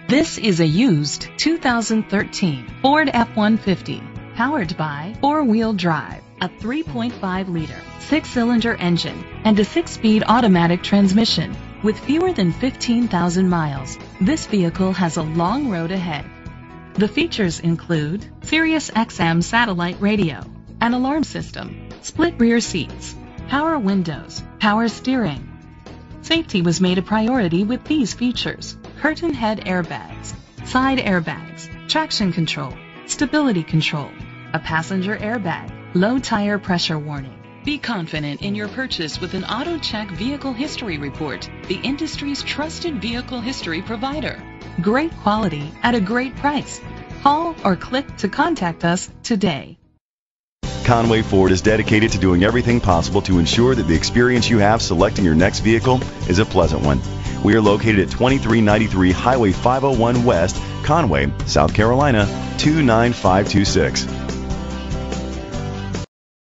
This is a used 2013 Ford F-150, powered by four-wheel drive, a 3.5-liter, six-cylinder engine, and a six-speed automatic transmission. With fewer than 15,000 miles, this vehicle has a long road ahead. The features include Sirius XM satellite radio, an alarm system, split rear seats, power windows, power steering. Safety was made a priority with these features: curtain head airbags, side airbags, traction control, stability control, a passenger airbag, low tire pressure warning. Be confident in your purchase with an AutoCheck Vehicle History Report, the industry's trusted vehicle history provider. Great quality at a great price. Call or click to contact us today. Conway Ford is dedicated to doing everything possible to ensure that the experience you have selecting your next vehicle is a pleasant one. We are located at 2393 Highway 501 West, Conway, South Carolina, 29526.